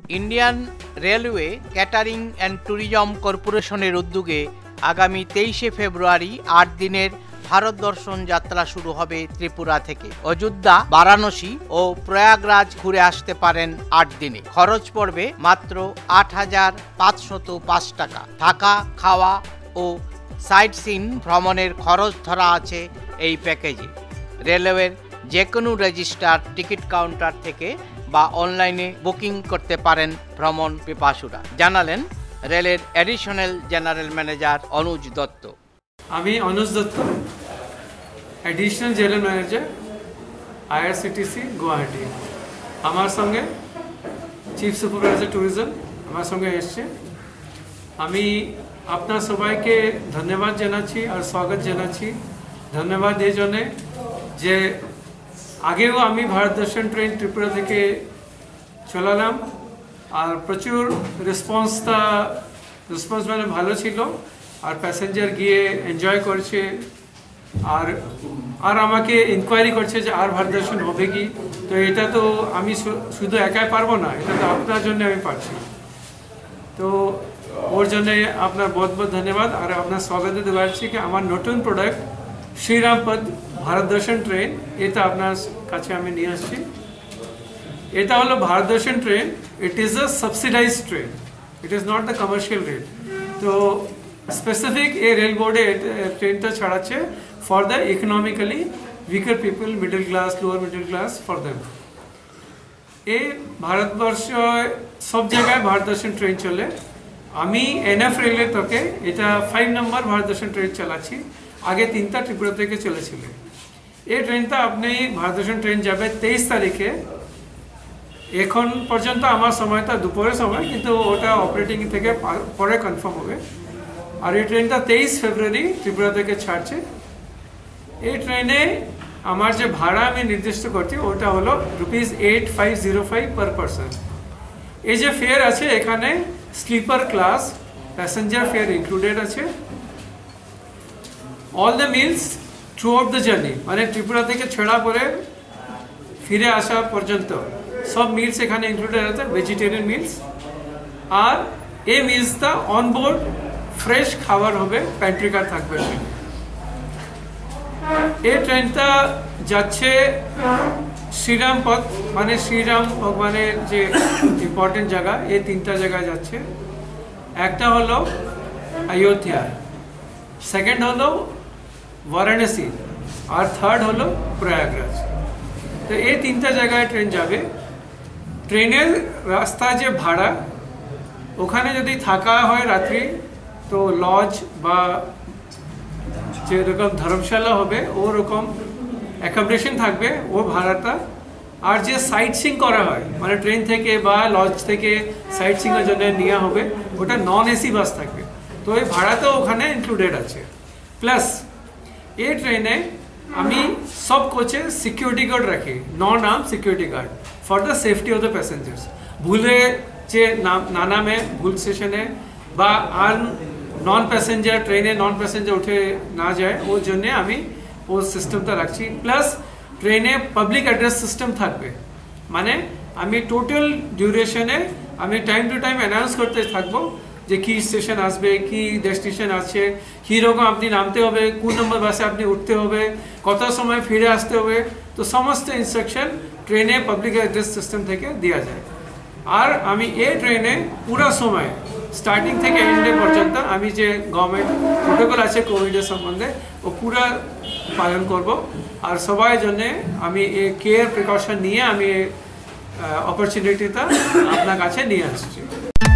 Indian Railway Catering and Tourism কর্পোরেশনের উদ্যোগে আগামী 23শে ফেব্রুয়ারি ৮ দিনের ভারত দর্শন যাত্রা শুরু হবে ত্রিপুরা থেকে। অযোধ্যা, বারাণসী ও প্রয়াগরাজ ঘুরে আসতে পারেন ৮ দিনে। খরচ পড়বে মাত্র ৮,৫০৫ টাকা। থাকা, খাওয়া ও সাইট সিন ভ্রমণের খরচ ধরা আছে এই প্যাকেজে। রেলওয়ের যে কোনো রেজিস্টার টিকিট কাউন্টার থেকে বা অনলাইনে বুকিং করতে পারেন ভ্রমণ পিপাসুরা, জানালেন রেলের additional general manager Anuj Dutta. আমি Anuj Dutta, additional general manager IRCTC Guwahati. আমার সঙ্গে চিফ সুপারভাইজার ট্যুরিজম আমার সঙ্গে এসছে। আমি আপনার সবাইকে ধন্যবাদ জানাচ্ছি আর স্বাগত জানাচ্ছি। ধন্যবাদ এই জন্যে যে আগেও আমি ভারত দর্শন ট্রেন ত্রিপুরা থেকে চালালাম আর প্রচুর রেসপন্স মানে ভালো ছিল আর প্যাসেঞ্জার গিয়ে এনজয় করছে আর আমাকে ইনকোয়ারি করছে যে আর ভারত দর্শন হবে কি। তো এটা তো আমি শুধু একাই পারবো না, এটা তো আপনার জন্য আমি পারছি। তো ওর জন্য আপনার বহুত বহুত ধন্যবাদ আর আপনার স্বাগত দিতে পারছি কি আমার নতুন প্রোডাক্ট শ্রীরামপদ ভারত দর্শন ট্রেন, এটা আপনার কাছে আমি নিয়ে আসছি। এটা হলো Bharat Darshan train. It is a subsidised train, it is not the commercial rate. তো স্পেসিফিক এই রেল বোর্ডে ট্রেনটা ছাড়াচ্ছে for the economically weaker people, middle class, lower middle class, for them. এই ভারতবর্ষ সব জায়গায় ভারত দর্শন ট্রেন চলে। আমি এনএফ রেলের থেকে এটা 5 নম্বর ভারত দর্শন ট্রেন চালাচ্ছি। আগে 3টা ত্রিপুরা থেকে চলেছিল। এই ট্রেনটা আপনি ভারত দর্শন ট্রেন যাবে 23 তারিখে। এখন পর্যন্ত আমার সময়টা দুপুরের সময়, কিন্তু ওটা অপারেটিং থেকে পরে কনফার্ম হবে। আর এই ট্রেনটা 23 ফেব্রুয়ারি ত্রিপুরা থেকে ছাড়ছে। এই ট্রেনে আমার যে ভাড়া আমি নির্দিষ্ট করছি ওটা হলো ₹8505 পার পারসন। এই যে ফেয়ার আছে এখানে sleeper class passenger fare included আছে। All the meals throughout the journey, মানে ত্রিপুরা থেকে ছেড়া পরে ফিরে আসা পর্যন্ত সব মিলস এখানে ইনক্লুডেড আছে, ভেজিটেরিয়ান মিলস। আর এই মিলসটা অনবোর্ড ফ্রেশ খাবার হবে, প্যান্ট্রি কার থাকবে। এই ট্রেনটা যাচ্ছে শ্রীরাম পথ, মানে শ্রীরাম ভগবানের যে ইম্পর্টেন্ট জায়গা, এই 3টা জায়গায় যাচ্ছে। একটা হলো অযোধ্যা, সেকেন্ড হলো বারাণসী আর থার্ড হলো প্রয়াগরাজ। তো এই 3টা জায়গায় ট্রেন যাবে। ট্রেনের রাস্তা যে ভাড়া, ওখানে যদি থাকা হয় রাত্রি, তো লজ বা যেরকম ধর্মশালা হবে ওরকম অ্যাকোমোডেশন থাকবে, ও ভাড়াটা। আর যে সাইট সিং করা হয়, মানে ট্রেন থেকে বা লজ থেকে সাইট সিংয়ের জন্য নেওয়া হবে, ওটা নন এসি বাস থাকবে। তো এই ভাড়াটাও ওখানে ইনক্লুডেড আছে। প্লাস এই ট্রেনে আমি সব কোচে সিকিউরিটি গার্ড রাখি, non arm security guard for the safety of the passengers. ভুলে যে না নামে ভুল স্টেশনে বা আর নন প্যাসেঞ্জার ট্রেনে নন প্যাসেঞ্জার উঠে না যায়, ওর জন্যে আমি ও সিস্টেমটা রাখছি। প্লাস ট্রেনে পাবলিক অ্যাড্রেস সিস্টেম থাকবে, মানে আমি টোটাল ডিউরেশনে আমি টাইম টু টাইম অ্যানাউন্স করতে থাকবো যে কি স্টেশন আসবে, কি ডেস্টিনেশন আছে, কীরকম আপনি নামতে হবে, কোন নম্বর বাসে আপনি উঠতে হবে, কত সময় ফিরে আসতে হবে। তো সমস্ত ইনস্ট্রাকশন ট্রেনে পাবলিক অ্যাড্রেস সিস্টেম থেকে দেওয়া যায়। আর আমি এই ট্রেনে পুরো সময় স্টার্টিং থেকে এন্ডে পর্যন্ত আমি যে গভর্নমেন্ট প্রোটোকল আছে কোভিডের সম্বন্ধে ও পুরো পালন করব। আর সবাই জন্য আমি এই কেয়ার প্রিকশন নিয়ে আমি অপরচুনিটিটা আপনার কাছে নিয়ে আসছি।